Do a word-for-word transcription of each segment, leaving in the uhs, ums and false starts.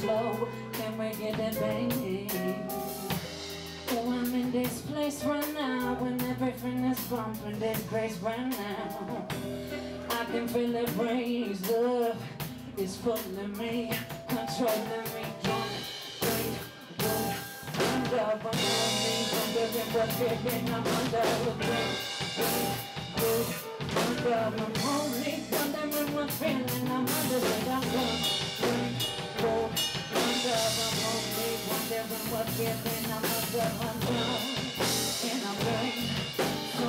slow. Can we get it, baby? Oh, I'm in this place right now when everything is bumping this place right now. I can feel it raise up. It's pulling me, controlling me. Don't break, don't end up on me. Wondering what's getting, I'm under the break, break, break, end up on me. Wondering what's feeling, I'm under the break, break, break, end up on me. Wondering what's getting, I'm under the break, and I'm break, so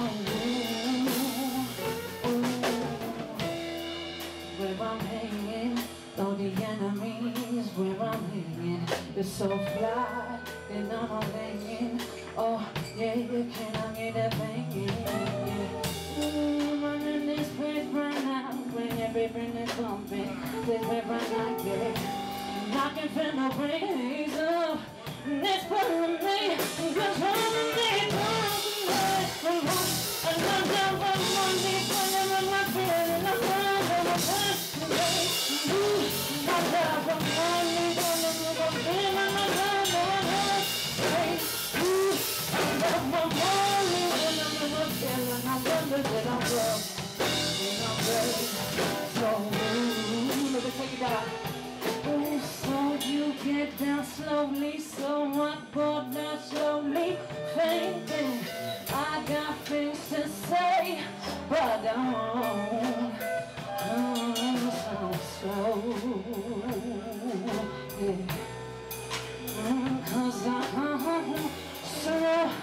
where I'm hanging, all the enemies, where I'm hanging, it's so fly, and I'm all hanging. Oh, yeah, can I get a banging? Yeah. Ooh, I'm running this place right now, when everything is bumping, this way right now, yeah. And I can feel no breeze up, and it's pulling me, controlling me, controlling me. I'm down, down, down, on me, pulling on my feeling, I'm down. So you get down slowly, so I go down slowly, fainting. I got things to say, but I don't. So, yeah. Cause I'm so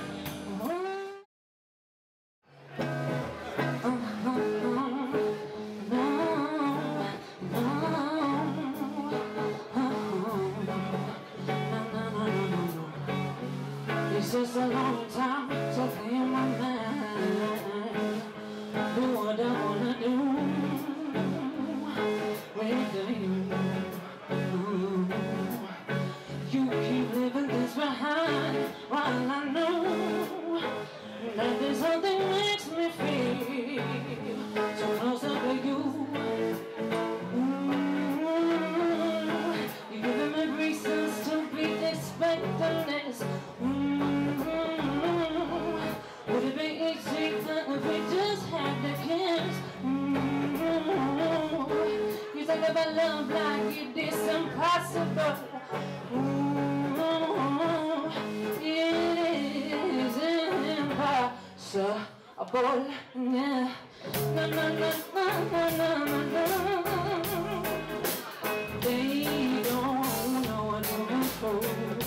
this is a long time to clear my mind. Do what I wanna do with you. You keep living this behind, while I know that there's something makes me feel so closer to you. You're giving me reasons to be expecting this. Would it be easy if we just had the kiss? You talk about love like it is impossible. It is impossible. Yeah. No, no, no, no, no, no, no. They don't know what you're for.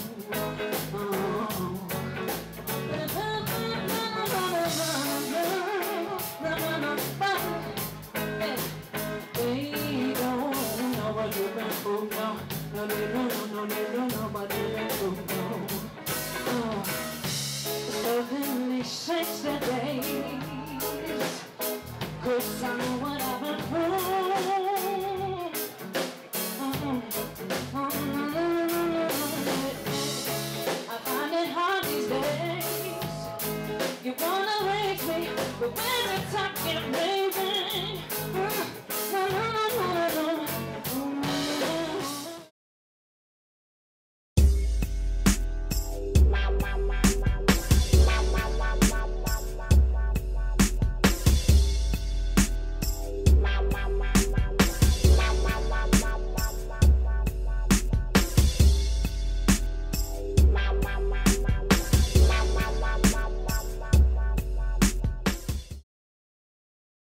Oh, no, no, no, no, no, no, no, nobody let go, no. Oh, so then they change the days, 'cause I know